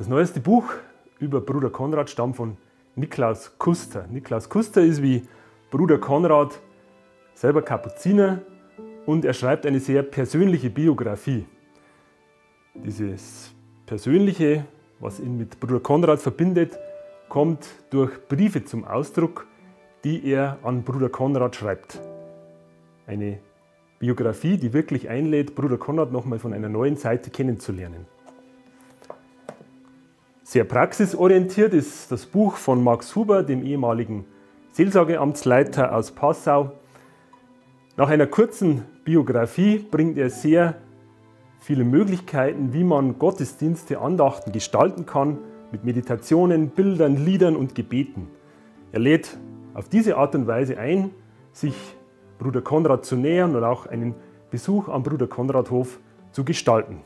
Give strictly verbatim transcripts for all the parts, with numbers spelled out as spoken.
Das neueste Buch über Bruder Konrad stammt von Niklaus Kuster. Niklaus Kuster ist wie Bruder Konrad selber Kapuziner und er schreibt eine sehr persönliche Biografie. Dieses Persönliche, was ihn mit Bruder Konrad verbindet, kommt durch Briefe zum Ausdruck, die er an Bruder Konrad schreibt. Eine Biografie, die wirklich einlädt, Bruder Konrad nochmal von einer neuen Seite kennenzulernen. Sehr praxisorientiert ist das Buch von Max Huber, dem ehemaligen Seelsorgeamtsleiter aus Passau. Nach einer kurzen Biografie bringt er sehr viele Möglichkeiten, wie man Gottesdienste, Andachten gestalten kann, mit Meditationen, Bildern, Liedern und Gebeten. Er lädt auf diese Art und Weise ein, sich Bruder Konrad zu nähern und auch einen Besuch am Bruder Konrad Hof zu gestalten.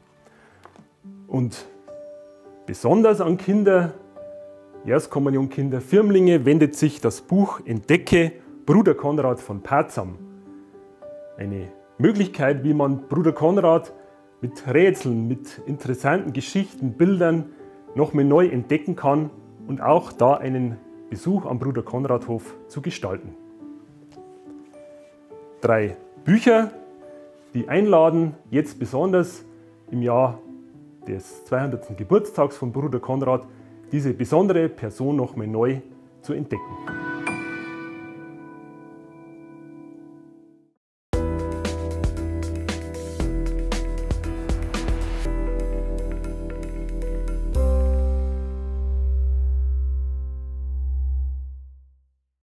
Und besonders an Kinder, Erstkommunionkinder, Firmlinge wendet sich das Buch Entdecke Bruder Konrad von Patzam. Eine Möglichkeit, wie man Bruder Konrad mit Rätseln, mit interessanten Geschichten, Bildern noch mal neu entdecken kann und auch da einen Besuch am Bruder Konrad Hof zu gestalten. Drei Bücher, die einladen, jetzt besonders im Jahr des zweihundertsten Geburtstags von Bruder Konrad, diese besondere Person noch mal neu zu entdecken.